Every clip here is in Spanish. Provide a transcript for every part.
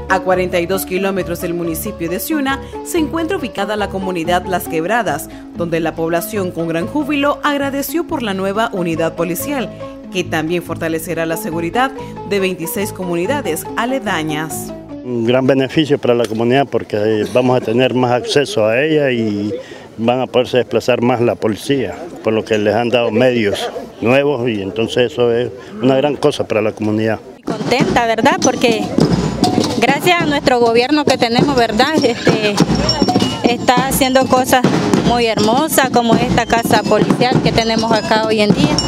A 42 kilómetros del municipio de Ciuna se encuentra ubicada la comunidad Las Quebradas, donde la población con gran júbilo agradeció por la nueva unidad policial, que también fortalecerá la seguridad de 26 comunidades aledañas. Un gran beneficio para la comunidad porque vamos a tener más acceso a ella y van a poderse desplazar más la policía, por lo que les han dado medios nuevos y entonces eso es una gran cosa para la comunidad. Contenta, ¿verdad? Porque gracias a nuestro gobierno que tenemos, ¿verdad? Está haciendo cosas muy hermosas como esta casa policial que tenemos acá hoy en día.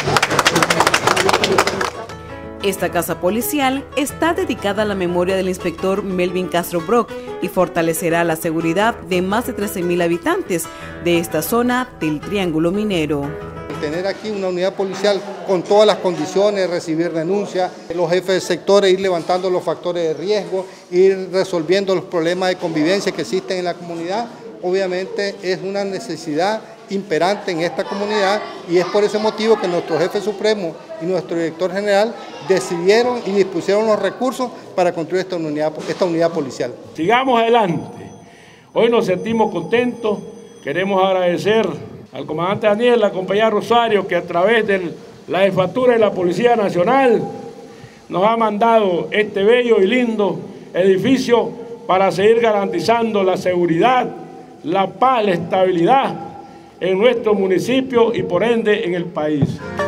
Esta casa policial está dedicada a la memoria del inspector Melvin Castro Brock y fortalecerá la seguridad de más de 13.000 habitantes de esta zona del Triángulo Minero. Tener aquí una unidad policial con todas las condiciones, recibir denuncias, los jefes de sectores ir levantando los factores de riesgo, ir resolviendo los problemas de convivencia que existen en la comunidad, obviamente es una necesidad imperante en esta comunidad y es por ese motivo que nuestro jefe supremo y nuestro director general decidieron y dispusieron los recursos para construir esta unidad policial. Sigamos adelante. Hoy nos sentimos contentos, queremos agradecer al comandante Daniel, la compañía Rosario, que a través de la jefatura de la Policía Nacional nos ha mandado este bello y lindo edificio para seguir garantizando la seguridad, la paz, la estabilidad en nuestro municipio y por ende en el país.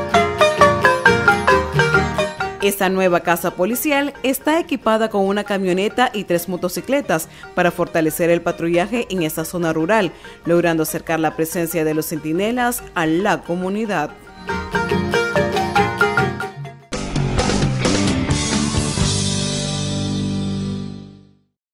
Esta nueva casa policial está equipada con una camioneta y 3 motocicletas para fortalecer el patrullaje en esta zona rural, logrando acercar la presencia de los centinelas a la comunidad.